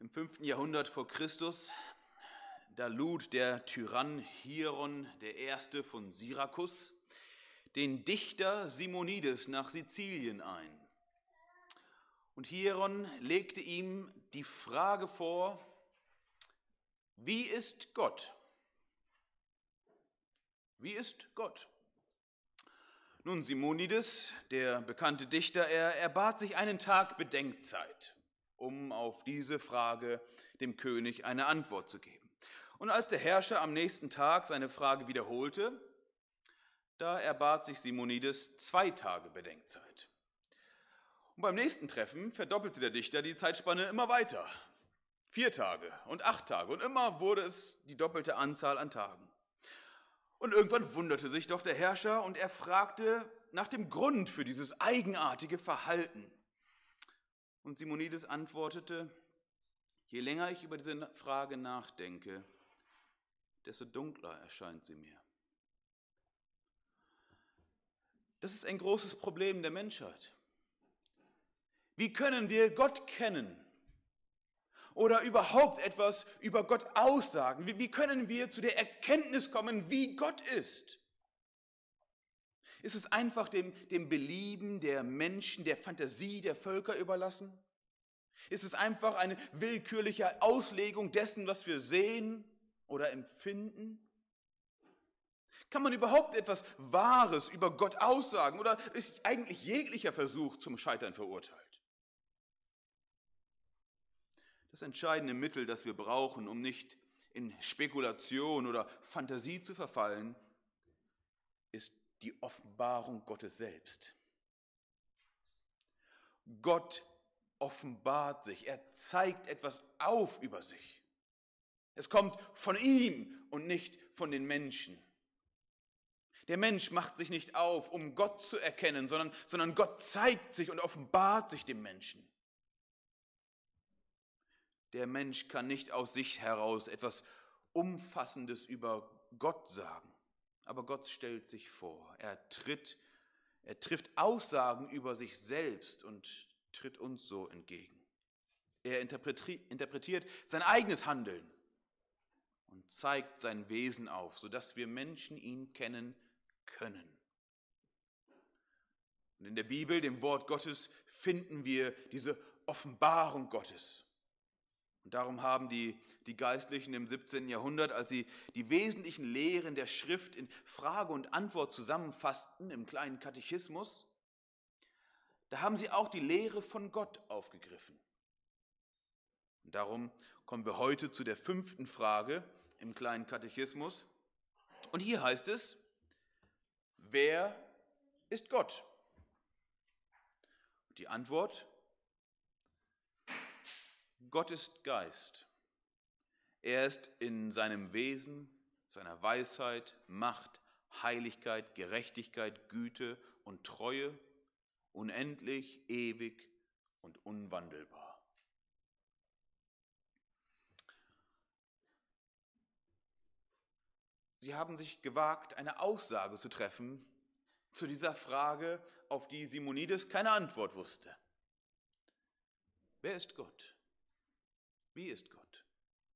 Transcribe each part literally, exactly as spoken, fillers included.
Im fünften Jahrhundert vor Christus, da lud der Tyrann Hieron der Erste von Syrakus den Dichter Simonides nach Sizilien ein. Und Hieron legte ihm die Frage vor: Wie ist Gott? Wie ist Gott? Nun, Simonides, der bekannte Dichter, er erbat sich einen Tag Bedenkzeit, um auf diese Frage dem König eine Antwort zu geben. Und als der Herrscher am nächsten Tag seine Frage wiederholte, da erbat sich Simonides zwei Tage Bedenkzeit. Und beim nächsten Treffen verdoppelte der Dichter die Zeitspanne immer weiter. Vier Tage und acht Tage und immer wurde es die doppelte Anzahl an Tagen. Und irgendwann wunderte sich doch der Herrscher und er fragte nach dem Grund für dieses eigenartige Verhalten. Und Simonides antwortete: Je länger ich über diese Frage nachdenke, desto dunkler erscheint sie mir. Das ist ein großes Problem der Menschheit. Wie können wir Gott kennen oder überhaupt etwas über Gott aussagen? Wie, wie können wir zu der Erkenntnis kommen, wie Gott ist? Ist es einfach dem, dem Belieben der Menschen, der Fantasie der Völker überlassen? Ist es einfach eine willkürliche Auslegung dessen, was wir sehen oder empfinden? Kann man überhaupt etwas Wahres über Gott aussagen oder ist eigentlich jeglicher Versuch zum Scheitern verurteilt? Das entscheidende Mittel, das wir brauchen, um nicht in Spekulation oder Fantasie zu verfallen, ist die Offenbarung Gottes selbst. Gott offenbart sich, er zeigt etwas auf über sich. Es kommt von ihm und nicht von den Menschen. Der Mensch macht sich nicht auf, um Gott zu erkennen, sondern, sondern Gott zeigt sich und offenbart sich dem Menschen. Der Mensch kann nicht aus sich heraus etwas Umfassendes über Gott sagen, aber Gott stellt sich vor. Er tritt, er trifft Aussagen über sich selbst und tritt uns so entgegen. Er interpretiert sein eigenes Handeln und zeigt sein Wesen auf, sodass wir Menschen ihn kennen können. Und in der Bibel, dem Wort Gottes, finden wir diese Offenbarung Gottes. Und darum haben die, die Geistlichen im siebzehnten Jahrhundert, als sie die wesentlichen Lehren der Schrift in Frage und Antwort zusammenfassten im kleinen Katechismus, da haben sie auch die Lehre von Gott aufgegriffen. Und darum kommen wir heute zu der fünften Frage im kleinen Katechismus. Und hier heißt es: Wer ist Gott? Und die Antwort: Gott ist Geist. Er ist in seinem Wesen, seiner Weisheit, Macht, Heiligkeit, Gerechtigkeit, Güte und Treue unendlich, ewig und unwandelbar. Sie haben sich gewagt, eine Aussage zu treffen zu dieser Frage, auf die Simonides keine Antwort wusste. Wer ist Gott? Wie ist Gott?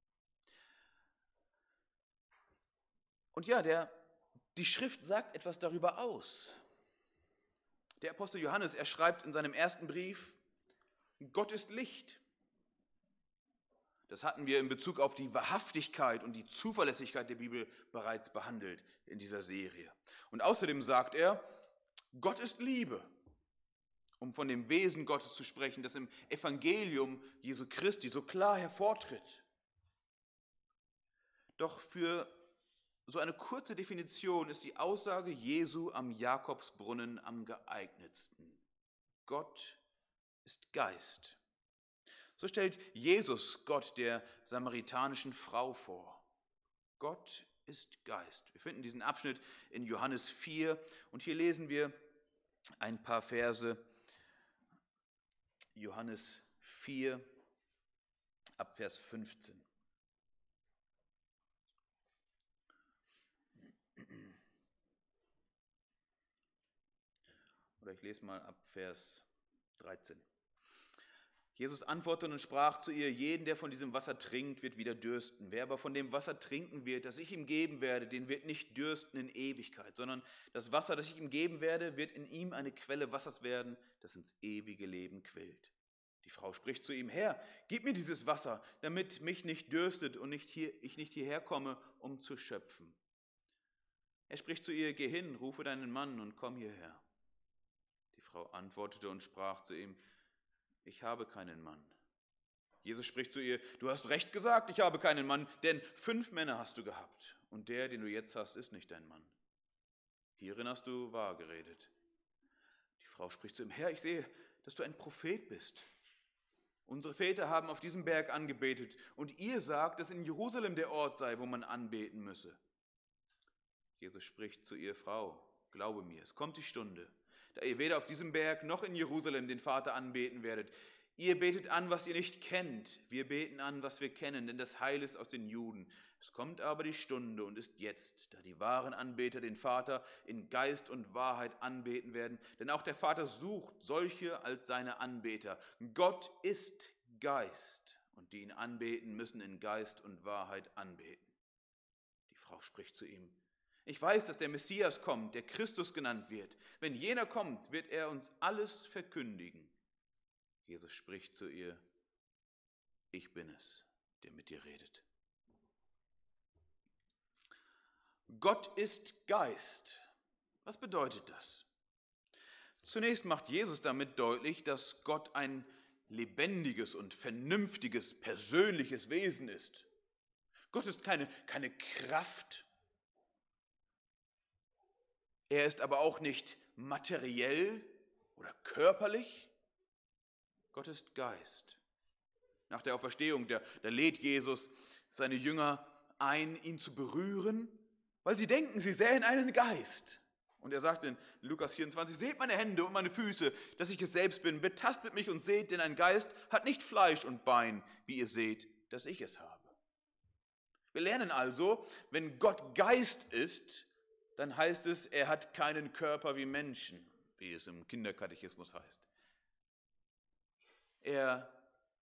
Und ja, der, die Schrift sagt etwas darüber aus. Der Apostel Johannes, er schreibt in seinem ersten Brief: Gott ist Licht. Das hatten wir in Bezug auf die Wahrhaftigkeit und die Zuverlässigkeit der Bibel bereits behandelt in dieser Serie. Und außerdem sagt er, Gott ist Liebe, um von dem Wesen Gottes zu sprechen, das im Evangelium Jesu Christi so klar hervortritt. Doch für so eine kurze Definition ist die Aussage Jesu am Jakobsbrunnen am geeignetsten. Gott ist Geist. So stellt Jesus Gott der samaritanischen Frau vor. Gott ist Geist. Wir finden diesen Abschnitt in Johannes vier und hier lesen wir ein paar Verse. Johannes vier, ab Vers fünfzehn. Oder ich lese mal ab Vers dreizehn. Jesus antwortete und sprach zu ihr, jeden, der von diesem Wasser trinkt, wird wieder dürsten. Wer aber von dem Wasser trinken wird, das ich ihm geben werde, den wird nicht dürsten in Ewigkeit, sondern das Wasser, das ich ihm geben werde, wird in ihm eine Quelle Wassers werden, das ins ewige Leben quillt. Die Frau spricht zu ihm, Herr, gib mir dieses Wasser, damit mich nicht dürstet und nicht hier, ich nicht hierher komme, um zu schöpfen. Er spricht zu ihr, geh hin, rufe deinen Mann und komm hierher. Die Frau antwortete und sprach zu ihm, ich habe keinen Mann. Jesus spricht zu ihr, du hast recht gesagt, ich habe keinen Mann, denn fünf Männer hast du gehabt und der, den du jetzt hast, ist nicht dein Mann. Hierin hast du wahr geredet. Die Frau spricht zu ihm, Herr, ich sehe, dass du ein Prophet bist. Unsere Väter haben auf diesem Berg angebetet und ihr sagt, dass in Jerusalem der Ort sei, wo man anbeten müsse. Jesus spricht zu ihr, Frau, glaube mir, es kommt die Stunde, da ihr weder auf diesem Berg noch in Jerusalem den Vater anbeten werdet. Ihr betet an, was ihr nicht kennt. Wir beten an, was wir kennen, denn das Heil ist aus den Juden. Es kommt aber die Stunde und ist jetzt, da die wahren Anbeter den Vater in Geist und Wahrheit anbeten werden. Denn auch der Vater sucht solche als seine Anbeter. Gott ist Geist und die ihn anbeten, müssen in Geist und Wahrheit anbeten. Die Frau spricht zu ihm, ich weiß, dass der Messias kommt, der Christus genannt wird. Wenn jener kommt, wird er uns alles verkündigen. Jesus spricht zu ihr, ich bin es, der mit dir redet. Gott ist Geist. Was bedeutet das? Zunächst macht Jesus damit deutlich, dass Gott ein lebendiges und vernünftiges, persönliches Wesen ist. Gott ist keine, keine Kraft. Er ist aber auch nicht materiell oder körperlich. Gott ist Geist. Nach der Auferstehung, da, da lädt Jesus seine Jünger ein, ihn zu berühren, weil sie denken, sie sähen einen Geist. Und er sagt in Lukas vierundzwanzig, seht meine Hände und meine Füße, dass ich es selbst bin, betastet mich und seht, denn ein Geist hat nicht Fleisch und Bein, wie ihr seht, dass ich es habe. Wir lernen also, wenn Gott Geist ist, dann heißt es, er hat keinen Körper wie Menschen, wie es im Kinderkatechismus heißt. Er,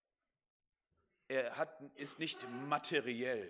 er hat, ist nicht materiell.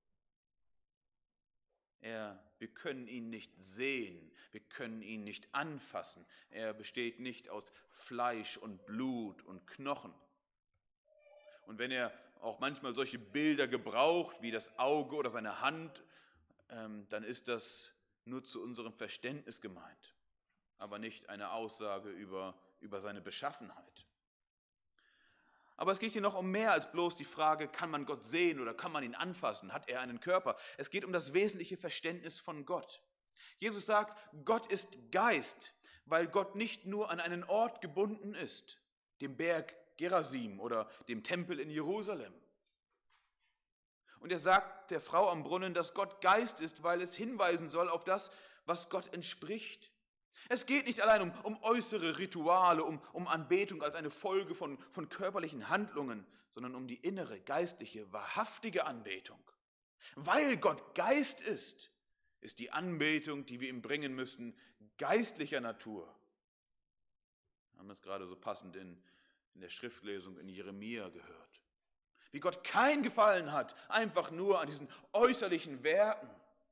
Er, wir können ihn nicht sehen, wir können ihn nicht anfassen. Er besteht nicht aus Fleisch und Blut und Knochen. Und wenn er auch manchmal solche Bilder gebraucht, wie das Auge oder seine Hand, ähm, dann ist das nur zu unserem Verständnis gemeint, aber nicht eine Aussage über, über seine Beschaffenheit. Aber es geht hier noch um mehr als bloß die Frage, kann man Gott sehen oder kann man ihn anfassen? Hat er einen Körper? Es geht um das wesentliche Verständnis von Gott. Jesus sagt, Gott ist Geist, weil Gott nicht nur an einen Ort gebunden ist, dem Berg Gerasim oder dem Tempel in Jerusalem. Und er sagt der Frau am Brunnen, dass Gott Geist ist, weil es hinweisen soll auf das, was Gott entspricht. Es geht nicht allein um, um äußere Rituale, um, um Anbetung als eine Folge von, von körperlichen Handlungen, sondern um die innere, geistliche, wahrhaftige Anbetung. Weil Gott Geist ist, ist die Anbetung, die wir ihm bringen müssen, geistlicher Natur. Wir haben das gerade so passend in, in der Schriftlesung in Jeremia gehört. Wie Gott kein Gefallen hat, einfach nur an diesen äußerlichen Werken,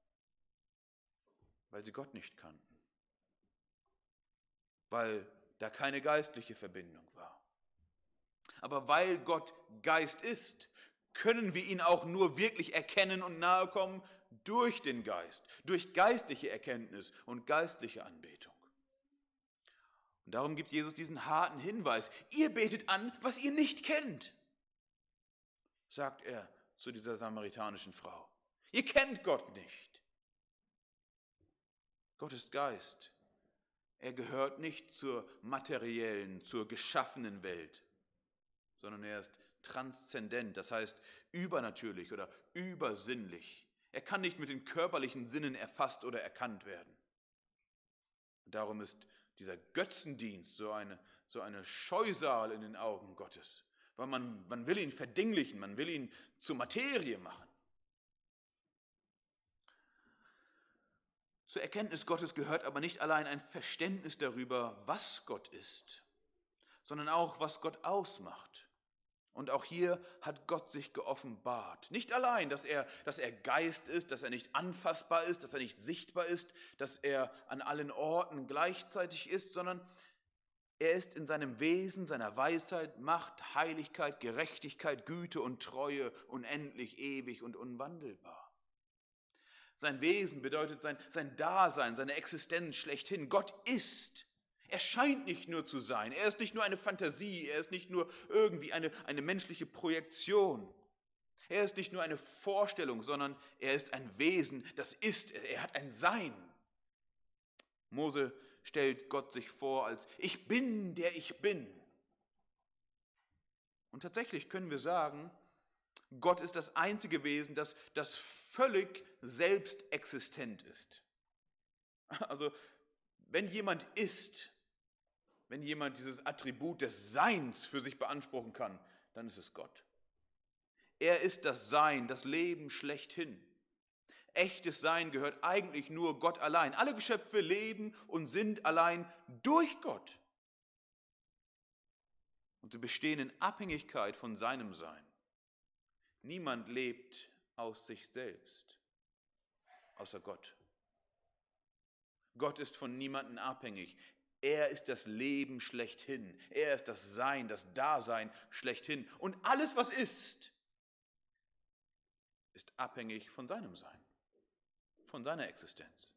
weil sie Gott nicht kannten. Weil da keine geistliche Verbindung war. Aber weil Gott Geist ist, können wir ihn auch nur wirklich erkennen und nahe kommen durch den Geist, durch geistliche Erkenntnis und geistliche Anbetung. Und darum gibt Jesus diesen harten Hinweis, ihr betet an, was ihr nicht kennt, sagt er zu dieser samaritanischen Frau. Ihr kennt Gott nicht. Gott ist Geist. Er gehört nicht zur materiellen, zur geschaffenen Welt, sondern er ist transzendent, das heißt übernatürlich oder übersinnlich. Er kann nicht mit den körperlichen Sinnen erfasst oder erkannt werden. Und darum ist dieser Götzendienst so eine, so eine Scheusal in den Augen Gottes, weil man, man will ihn verdinglichen, man will ihn zur Materie machen. Zur Erkenntnis Gottes gehört aber nicht allein ein Verständnis darüber, was Gott ist, sondern auch, was Gott ausmacht. Und auch hier hat Gott sich geoffenbart. Nicht allein, dass er, dass er Geist ist, dass er nicht anfassbar ist, dass er nicht sichtbar ist, dass er an allen Orten gleichzeitig ist, sondern er ist in seinem Wesen, seiner Weisheit, Macht, Heiligkeit, Gerechtigkeit, Güte und Treue unendlich, ewig und unwandelbar. Sein Wesen bedeutet sein, sein Dasein, seine Existenz schlechthin. Gott ist. Er scheint nicht nur zu sein. Er ist nicht nur eine Fantasie. Er ist nicht nur irgendwie eine, eine menschliche Projektion. Er ist nicht nur eine Vorstellung, sondern er ist ein Wesen, das ist. Er hat ein Sein. Mose stellt Gott sich vor als ich bin, der ich bin. Und tatsächlich können wir sagen, Gott ist das einzige Wesen, das, das völlig selbstexistent ist. Also wenn jemand ist, wenn jemand dieses Attribut des Seins für sich beanspruchen kann, dann ist es Gott. Er ist das Sein, das Leben schlechthin. Echtes Sein gehört eigentlich nur Gott allein. Alle Geschöpfe leben und sind allein durch Gott. Und sie bestehen in Abhängigkeit von seinem Sein. Niemand lebt aus sich selbst, außer Gott. Gott ist von niemandem abhängig. Er ist das Leben schlechthin. Er ist das Sein, das Dasein schlechthin. Und alles, was ist, ist abhängig von seinem Sein. Von seiner Existenz.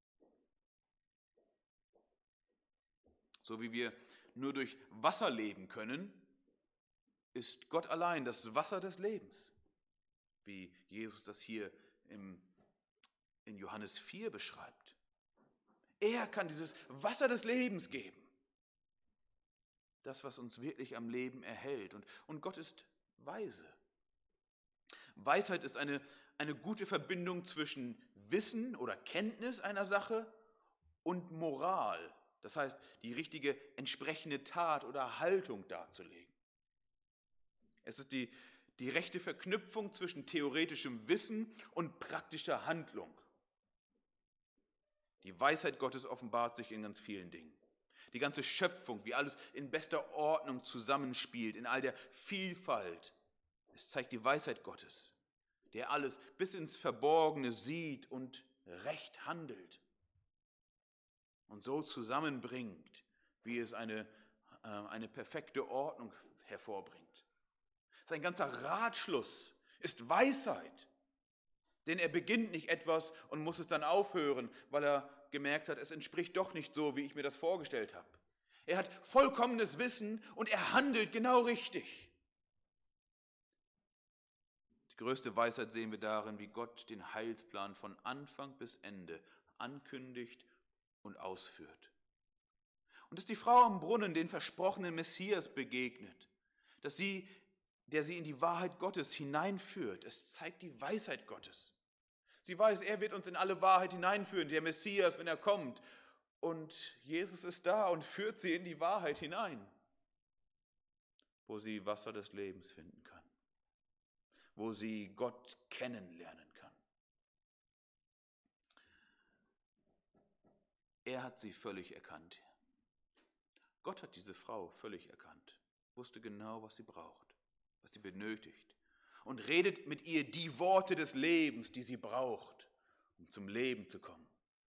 So wie wir nur durch Wasser leben können, ist Gott allein das Wasser des Lebens, wie Jesus das hier im, in Johannes vier beschreibt. Er kann dieses Wasser des Lebens geben. Das, was uns wirklich am Leben erhält. Und, und Gott ist weise. Weisheit ist eine, eine gute Verbindung zwischen Wissen oder Kenntnis einer Sache und Moral. Das heißt, die richtige entsprechende Tat oder Haltung darzulegen. Es ist die, die rechte Verknüpfung zwischen theoretischem Wissen und praktischer Handlung. Die Weisheit Gottes offenbart sich in ganz vielen Dingen. Die ganze Schöpfung, wie alles in bester Ordnung zusammenspielt, in all der Vielfalt. Es zeigt die Weisheit Gottes, der alles bis ins Verborgene sieht und recht handelt und so zusammenbringt, wie es eine, äh, eine perfekte Ordnung hervorbringt. Sein ganzer Ratschluss ist Weisheit, denn er beginnt nicht etwas und muss es dann aufhören, weil er gemerkt hat, es entspricht doch nicht so, wie ich mir das vorgestellt habe. Er hat vollkommenes Wissen und er handelt genau richtig. Die größte Weisheit sehen wir darin, wie Gott den Heilsplan von Anfang bis Ende ankündigt und ausführt. Und dass die Frau am Brunnen den versprochenen Messias begegnet, dass sie, der sie in die Wahrheit Gottes hineinführt, es zeigt die Weisheit Gottes. Sie weiß, er wird uns in alle Wahrheit hineinführen, der Messias, wenn er kommt. Und Jesus ist da und führt sie in die Wahrheit hinein, wo sie Wasser des Lebens finden kann, wo sie Gott kennenlernen kann. Er hat sie völlig erkannt. Gott hat diese Frau völlig erkannt, wusste genau, was sie braucht, was sie benötigt und redet mit ihr die Worte des Lebens, die sie braucht, um zum Leben zu kommen.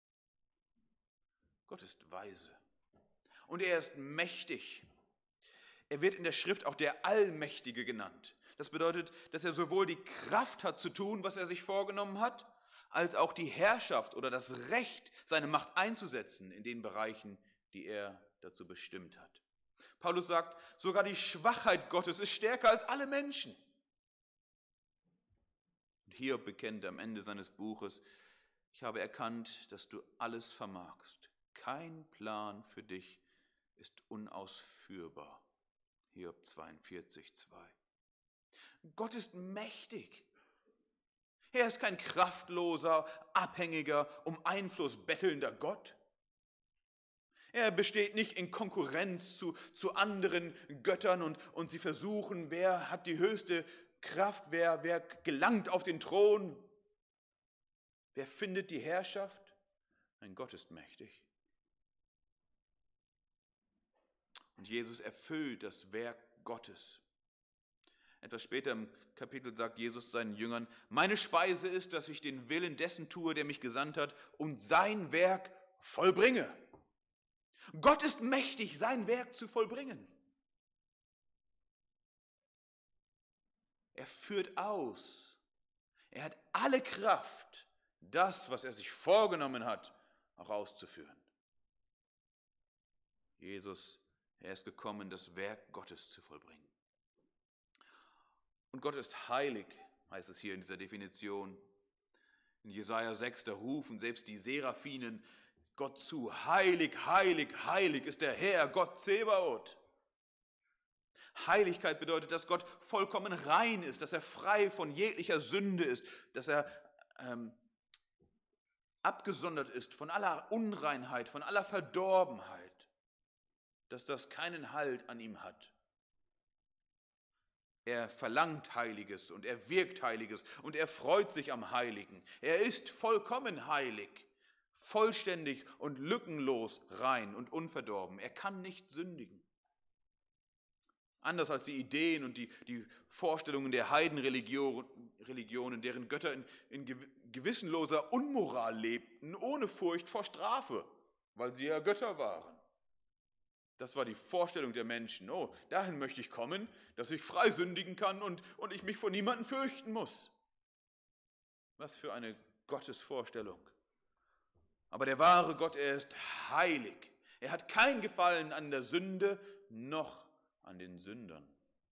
Gott ist weise und er ist mächtig. Er wird in der Schrift auch der Allmächtige genannt. Das bedeutet, dass er sowohl die Kraft hat zu tun, was er sich vorgenommen hat, als auch die Herrschaft oder das Recht, seine Macht einzusetzen in den Bereichen, die er dazu bestimmt hat. Paulus sagt, sogar die Schwachheit Gottes ist stärker als alle Menschen. Und Hiob bekennt am Ende seines Buches, ich habe erkannt, dass du alles vermagst. Kein Plan für dich ist unausführbar. Hiob zweiundvierzig, zwei. Gott ist mächtig. Er ist kein kraftloser, abhängiger, um Einfluss bettelnder Gott. Er besteht nicht in Konkurrenz zu, zu anderen Göttern und, und sie versuchen, wer hat die höchste Kraft, wer, wer gelangt auf den Thron, wer findet die Herrschaft. Nein, Gott ist mächtig. Und Jesus erfüllt das Werk Gottes. Etwas später im Kapitel sagt Jesus seinen Jüngern, meine Speise ist, dass ich den Willen dessen tue, der mich gesandt hat, und sein Werk vollbringe. Gott ist mächtig, sein Werk zu vollbringen. Er führt aus. Er hat alle Kraft, das, was er sich vorgenommen hat, auch auszuführen. Jesus, er ist gekommen, das Werk Gottes zu vollbringen. Und Gott ist heilig, heißt es hier in dieser Definition. In Jesaja sechs, da rufen selbst die Seraphinen Gott zu, heilig, heilig, heilig ist der Herr, Gott Zebaoth. Heiligkeit bedeutet, dass Gott vollkommen rein ist, dass er frei von jeglicher Sünde ist, dass er ähm, abgesondert ist von aller Unreinheit, von aller Verdorbenheit, dass das keinen Halt an ihm hat. Er verlangt Heiliges und er wirkt Heiliges und er freut sich am Heiligen. Er ist vollkommen heilig, vollständig und lückenlos rein und unverdorben. Er kann nicht sündigen. Anders als die Ideen und die, die Vorstellungen der Heidenreligionen, deren Götter in, in gewissenloser Unmoral lebten, ohne Furcht vor Strafe, weil sie ja Götter waren. Das war die Vorstellung der Menschen. Oh, dahin möchte ich kommen, dass ich frei sündigen kann und, und ich mich vor niemandem fürchten muss. Was für eine Gottesvorstellung. Aber der wahre Gott, er ist heilig. Er hat kein Gefallen an der Sünde, noch an den Sündern.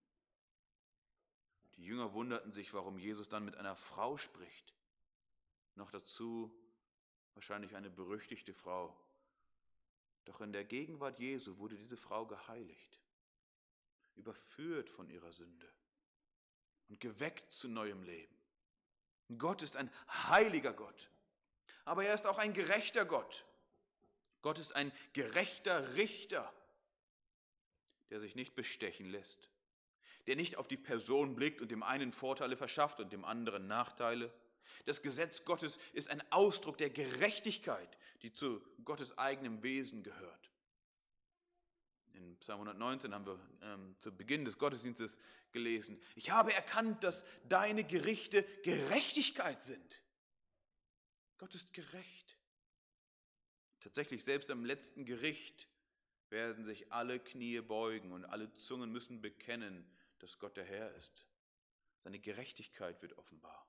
Die Jünger wunderten sich, warum Jesus dann mit einer Frau spricht. Noch dazu wahrscheinlich eine berüchtigte Frau. Doch in der Gegenwart Jesu wurde diese Frau geheiligt, überführt von ihrer Sünde und geweckt zu neuem Leben. Gott ist ein heiliger Gott, aber er ist auch ein gerechter Gott. Gott ist ein gerechter Richter, der sich nicht bestechen lässt, der nicht auf die Person blickt und dem einen Vorteile verschafft und dem anderen Nachteile. Das Gesetz Gottes ist ein Ausdruck der Gerechtigkeit, die zu Gottes eigenem Wesen gehört. In Psalm hundertneunzehn haben wir ähm, zu Beginn des Gottesdienstes gelesen, ich habe erkannt, dass deine Gerichte Gerechtigkeit sind. Gott ist gerecht. Tatsächlich, selbst am letzten Gericht werden sich alle Knie beugen und alle Zungen müssen bekennen, dass Gott der Herr ist. Seine Gerechtigkeit wird offenbar.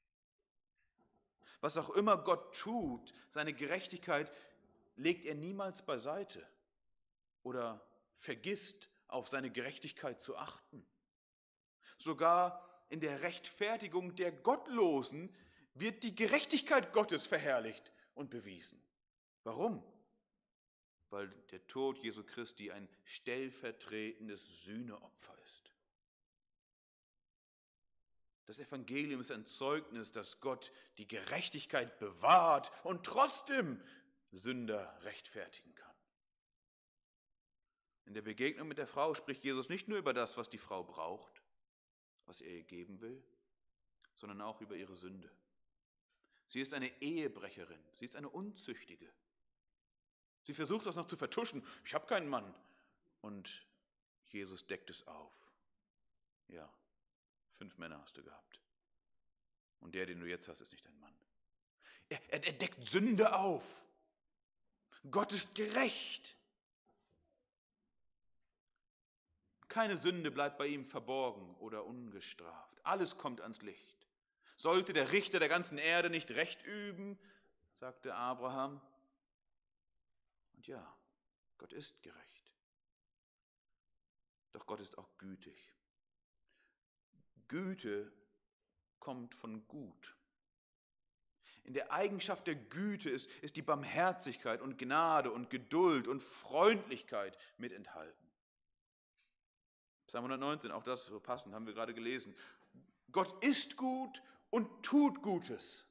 Was auch immer Gott tut, seine Gerechtigkeit legt er niemals beiseite oder vergisst, auf seine Gerechtigkeit zu achten. Sogar in der Rechtfertigung der Gottlosen wird die Gerechtigkeit Gottes verherrlicht und bewiesen. Warum? Weil der Tod Jesu Christi ein stellvertretendes Sühneopfer ist. Das Evangelium ist ein Zeugnis, dass Gott die Gerechtigkeit bewahrt und trotzdem Sünder rechtfertigen kann. In der Begegnung mit der Frau spricht Jesus nicht nur über das, was die Frau braucht, was er ihr geben will, sondern auch über ihre Sünde. Sie ist eine Ehebrecherin, sie ist eine Unzüchtige. Sie versucht das noch zu vertuschen. Ich habe keinen Mann. Und Jesus deckt es auf. Ja, fünf Männer hast du gehabt. Und der, den du jetzt hast, ist nicht dein Mann. Er, er, er deckt Sünde auf. Gott ist gerecht. Keine Sünde bleibt bei ihm verborgen oder ungestraft. Alles kommt ans Licht. Sollte der Richter der ganzen Erde nicht Recht üben, sagte Abraham. Und ja, Gott ist gerecht. Doch Gott ist auch gütig. Güte kommt von gut. In der Eigenschaft der Güte ist, ist die Barmherzigkeit und Gnade und Geduld und Freundlichkeit mit enthalten. Psalm hundertneunzehn, auch das so passend, haben wir gerade gelesen. Gott ist gut und tut Gutes.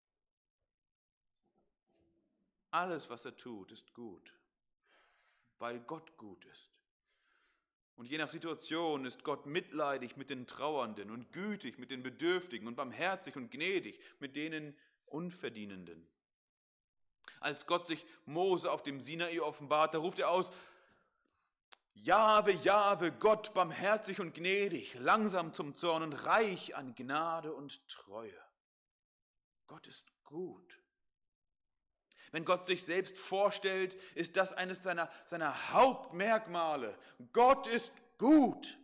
Alles, was er tut, ist gut, weil Gott gut ist. Und je nach Situation ist Gott mitleidig mit den Trauernden und gütig mit den Bedürftigen und barmherzig und gnädig mit denen Unverdienenden. Als Gott sich Mose auf dem Sinai offenbart, da ruft er aus, Jahwe, Jahwe, Gott, barmherzig und gnädig, langsam zum Zorn und reich an Gnade und Treue. Gott ist gut. Wenn Gott sich selbst vorstellt, ist das eines seiner, seiner Hauptmerkmale. Gott ist gut.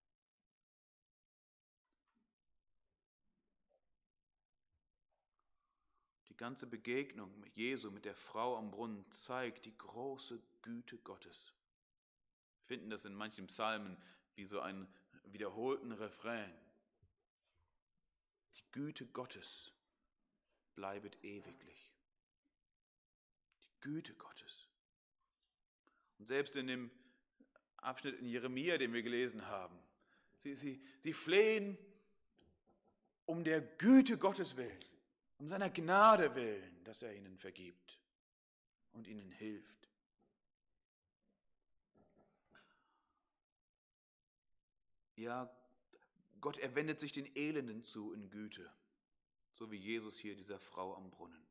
Die ganze Begegnung mit Jesu, mit der Frau am Brunnen, zeigt die große Güte Gottes. Wir finden das in manchen Psalmen wie so einen wiederholten Refrain. Die Güte Gottes bleibet ewiglich. Die Güte Gottes. Und selbst in dem Abschnitt in Jeremia, den wir gelesen haben, sie, sie, sie flehen um der Güte Gottes willen, um seiner Gnade willen, dass er ihnen vergibt und ihnen hilft. Ja, Gott, er wendet sich den Elenden zu in Güte, so wie Jesus hier dieser Frau am Brunnen.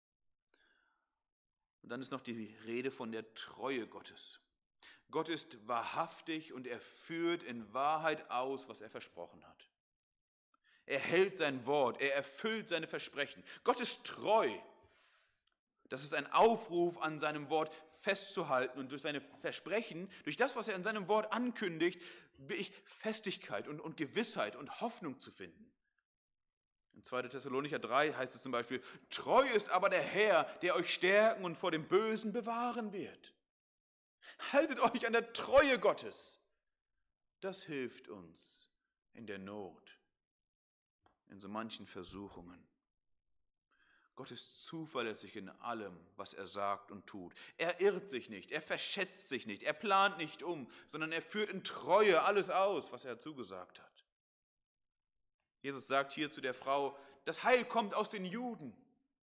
Und dann ist noch die Rede von der Treue Gottes. Gott ist wahrhaftig und er führt in Wahrheit aus, was er versprochen hat. Er hält sein Wort, er erfüllt seine Versprechen. Gott ist treu. Das ist ein Aufruf, an seinem Wort festzuhalten und durch seine Versprechen, durch das, was er in seinem Wort ankündigt, wirklich Festigkeit und, und Gewissheit und Hoffnung zu finden. In zweiter Thessalonicher drei heißt es zum Beispiel, treu ist aber der Herr, der euch stärken und vor dem Bösen bewahren wird. Haltet euch an der Treue Gottes. Das hilft uns in der Not, in so manchen Versuchungen. Gott ist zuverlässig in allem, was er sagt und tut. Er irrt sich nicht, er verschätzt sich nicht, er plant nicht um, sondern er führt in Treue alles aus, was er zugesagt hat. Jesus sagt hier zu der Frau, das Heil kommt aus den Juden.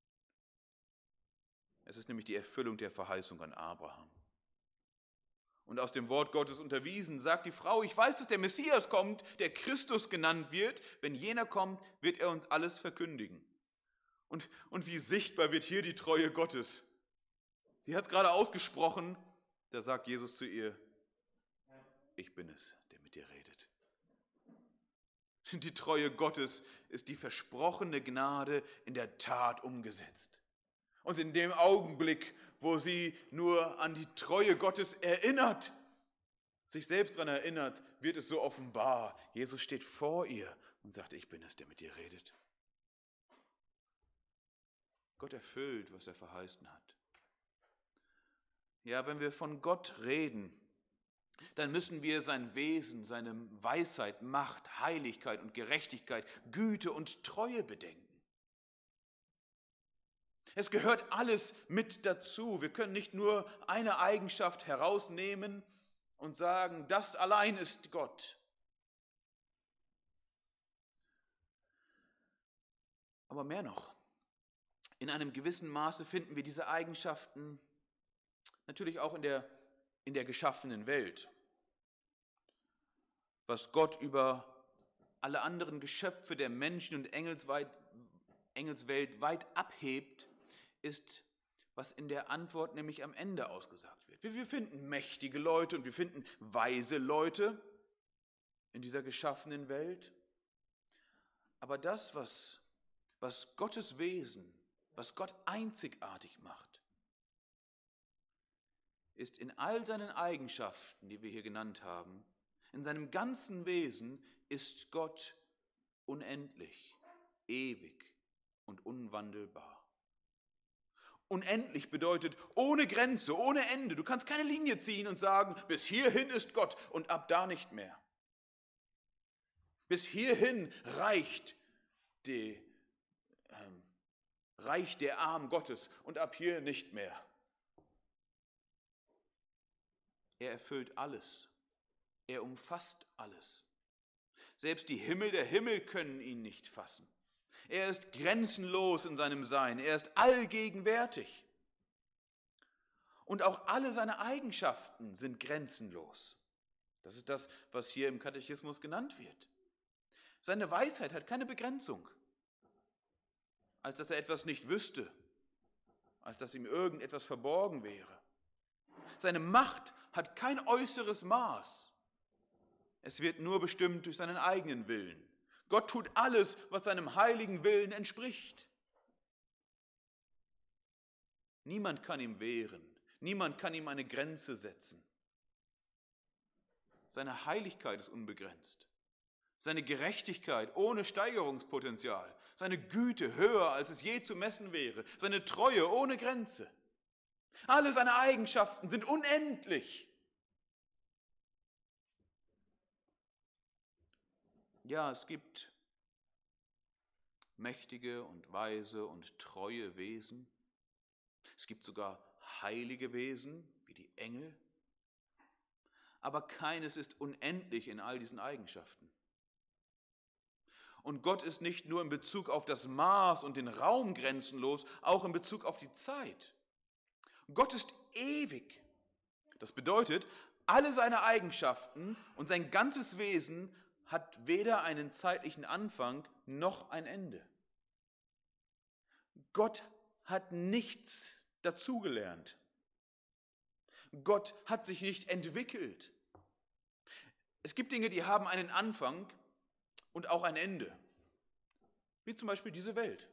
Es ist nämlich die Erfüllung der Verheißung an Abraham. Und aus dem Wort Gottes unterwiesen, sagt die Frau, ich weiß, dass der Messias kommt, der Christus genannt wird. Wenn jener kommt, wird er uns alles verkündigen. Und, und wie sichtbar wird hier die Treue Gottes. Sie hat es gerade ausgesprochen, da sagt Jesus zu ihr, ich bin es, der mit dir redet. Die Treue Gottes ist die versprochene Gnade in der Tat umgesetzt. Und in dem Augenblick, wo sie nur an die Treue Gottes erinnert, sich selbst daran erinnert, wird es so offenbar. Jesus steht vor ihr und sagt, ich bin es, der mit dir redet. Gott erfüllt, was er verheißen hat. Ja, wenn wir von Gott reden, dann müssen wir sein Wesen, seine Weisheit, Macht, Heiligkeit und Gerechtigkeit, Güte und Treue bedenken. Es gehört alles mit dazu. Wir können nicht nur eine Eigenschaft herausnehmen und sagen, das allein ist Gott. Aber mehr noch. In einem gewissen Maße finden wir diese Eigenschaften natürlich auch in der, in der geschaffenen Welt. Was Gott über alle anderen Geschöpfe der Menschen- und Engelsweit, Engelswelt weit abhebt, ist, was in der Antwort nämlich am Ende ausgesagt wird. Wir, wir finden mächtige Leute und wir finden weise Leute in dieser geschaffenen Welt. Aber das, was, was Gottes Wesen, was Gott einzigartig macht, ist in all seinen Eigenschaften, die wir hier genannt haben, in seinem ganzen Wesen ist Gott unendlich, ewig und unwandelbar. Unendlich bedeutet ohne Grenze, ohne Ende. Du kannst keine Linie ziehen und sagen, bis hierhin ist Gott und ab da nicht mehr. Bis hierhin reicht die ähm, reicht der Arm Gottes und ab hier nicht mehr. Er erfüllt alles. Er umfasst alles. Selbst die Himmel der Himmel können ihn nicht fassen. Er ist grenzenlos in seinem Sein. Er ist allgegenwärtig. Und auch alle seine Eigenschaften sind grenzenlos. Das ist das, was hier im Katechismus genannt wird. Seine Weisheit hat keine Begrenzung. Als dass er etwas nicht wüsste, als dass ihm irgendetwas verborgen wäre. Seine Macht hat kein äußeres Maß. Es wird nur bestimmt durch seinen eigenen Willen. Gott tut alles, was seinem heiligen Willen entspricht. Niemand kann ihm wehren, niemand kann ihm eine Grenze setzen. Seine Heiligkeit ist unbegrenzt, seine Gerechtigkeit ohne Steigerungspotenzial, seine Güte höher, als es je zu messen wäre, seine Treue ohne Grenze. Alle seine Eigenschaften sind unendlich. Ja, es gibt mächtige und weise und treue Wesen. Es gibt sogar heilige Wesen, wie die Engel. Aber keines ist unendlich in all diesen Eigenschaften. Und Gott ist nicht nur in Bezug auf das Maß und den Raum grenzenlos, auch in Bezug auf die Zeit. Gott ist ewig. Das bedeutet, alle seine Eigenschaften und sein ganzes Wesen hat weder einen zeitlichen Anfang noch ein Ende. Gott hat nichts dazugelernt. Gott hat sich nicht entwickelt. Es gibt Dinge, die haben einen Anfang und auch ein Ende. Wie zum Beispiel diese Welt.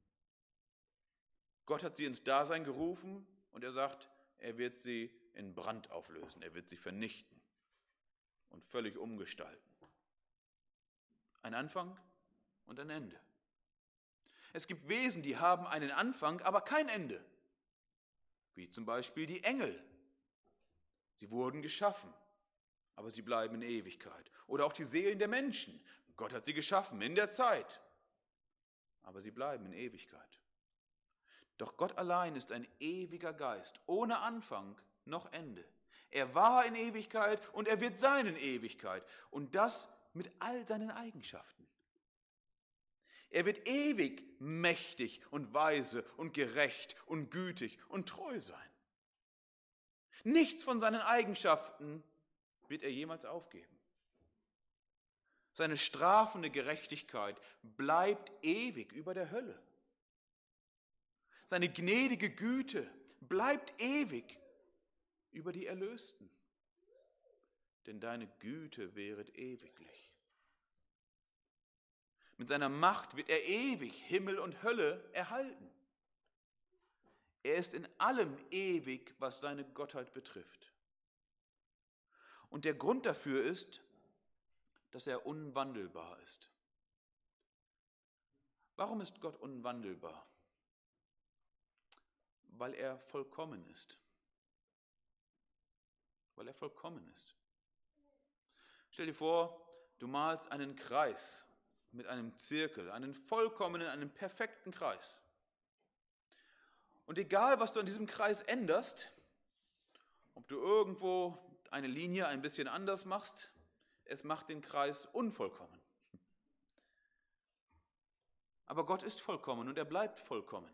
Gott hat sie ins Dasein gerufen und er sagt, er wird sie in Brand auflösen. Er wird sie vernichten und völlig umgestalten. Ein Anfang und ein Ende. Es gibt Wesen, die haben einen Anfang, aber kein Ende. Wie zum Beispiel die Engel. Sie wurden geschaffen, aber sie bleiben in Ewigkeit. Oder auch die Seelen der Menschen. Gott hat sie geschaffen in der Zeit, aber sie bleiben in Ewigkeit. Doch Gott allein ist ein ewiger Geist, ohne Anfang noch Ende. Er war in Ewigkeit und er wird sein in Ewigkeit. Und das mit all seinen Eigenschaften. Er wird ewig mächtig und weise und gerecht und gütig und treu sein. Nichts von seinen Eigenschaften wird er jemals aufgeben. Seine strafende Gerechtigkeit bleibt ewig über der Hölle. Seine gnädige Güte bleibt ewig über die Erlösten. Denn deine Güte währet ewiglich. Mit seiner Macht wird er ewig Himmel und Hölle erhalten. Er ist in allem ewig, was seine Gottheit betrifft. Und der Grund dafür ist, dass er unwandelbar ist. Warum ist Gott unwandelbar? Weil er vollkommen ist. Weil er vollkommen ist. Stell dir vor, du malst einen Kreis mit einem Zirkel, einen vollkommenen, einen perfekten Kreis. Und egal, was du an diesem Kreis änderst, ob du irgendwo eine Linie ein bisschen anders machst, es macht den Kreis unvollkommen. Aber Gott ist vollkommen und er bleibt vollkommen.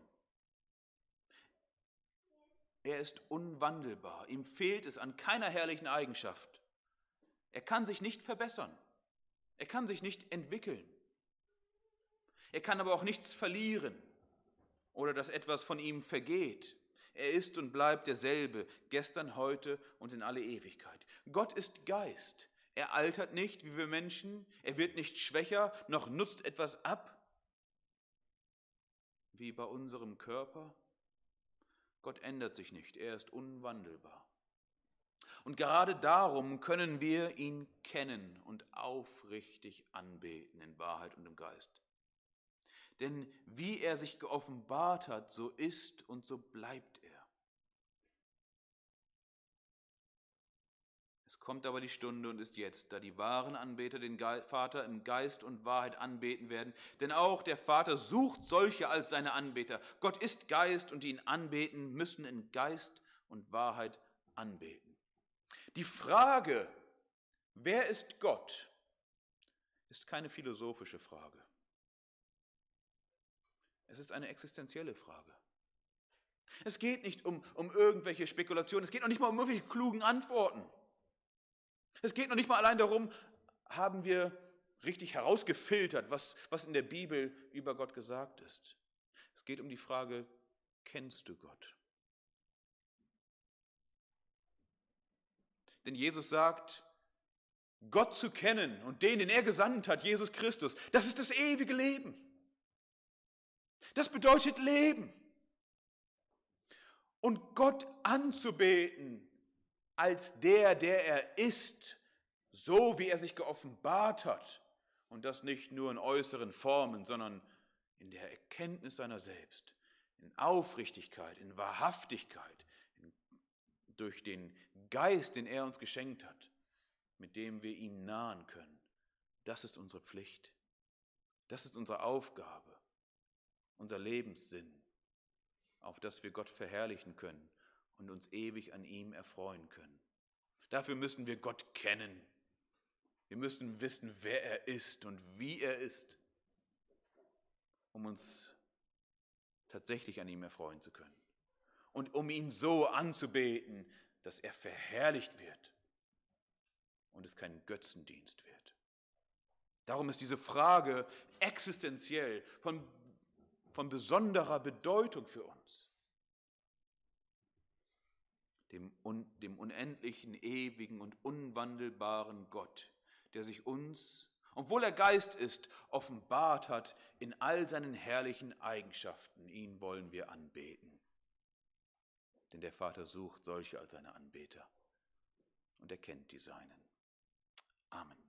Er ist unwandelbar. Ihm fehlt es an keiner herrlichen Eigenschaft. Er kann sich nicht verbessern. Er kann sich nicht entwickeln. Er kann aber auch nichts verlieren oder dass etwas von ihm vergeht. Er ist und bleibt derselbe, gestern, heute und in alle Ewigkeit. Gott ist Geist. Er altert nicht wie wir Menschen. Er wird nicht schwächer, noch nutzt etwas ab, wie bei unserem Körper. Gott ändert sich nicht. Er ist unwandelbar. Und gerade darum können wir ihn kennen und aufrichtig anbeten in Wahrheit und im Geist. Denn wie er sich geoffenbart hat, so ist und so bleibt er. Es kommt aber die Stunde und ist jetzt, da die wahren Anbeter den Vater im Geist und Wahrheit anbeten werden. Denn auch der Vater sucht solche als seine Anbeter. Gott ist Geist und die ihn anbeten, müssen in Geist und Wahrheit anbeten. Die Frage, wer ist Gott, ist keine philosophische Frage. Es ist eine existenzielle Frage. Es geht nicht um, um irgendwelche Spekulationen, es geht noch nicht mal um irgendwelche klugen Antworten. Es geht noch nicht mal allein darum, haben wir richtig herausgefiltert, was, was in der Bibel über Gott gesagt ist. Es geht um die Frage, kennst du Gott? Denn Jesus sagt, Gott zu kennen und den, den er gesandt hat, Jesus Christus, das ist das ewige Leben. Das bedeutet Leben. Und Gott anzubeten als der, der er ist, so wie er sich geoffenbart hat. Und das nicht nur in äußeren Formen, sondern in der Erkenntnis seiner selbst, in Aufrichtigkeit, in Wahrhaftigkeit, in, durch den Geist, den er uns geschenkt hat, mit dem wir ihm nahen können. Das ist unsere Pflicht. Das ist unsere Aufgabe, unser Lebenssinn, auf das wir Gott verherrlichen können und uns ewig an ihm erfreuen können. Dafür müssen wir Gott kennen. Wir müssen wissen, wer er ist und wie er ist, um uns tatsächlich an ihm erfreuen zu können. Und um ihn so anzubeten, dass er verherrlicht wird und es kein Götzendienst wird. Darum ist diese Frage existenziell, von, von besonderer Bedeutung für uns. Dem, un, dem unendlichen, ewigen und unwandelbaren Gott, der sich uns, obwohl er Geist ist, offenbart hat in all seinen herrlichen Eigenschaften. Ihn wollen wir anbeten. Denn der Vater sucht solche als seine Anbeter und er kennt die Seinen. Amen.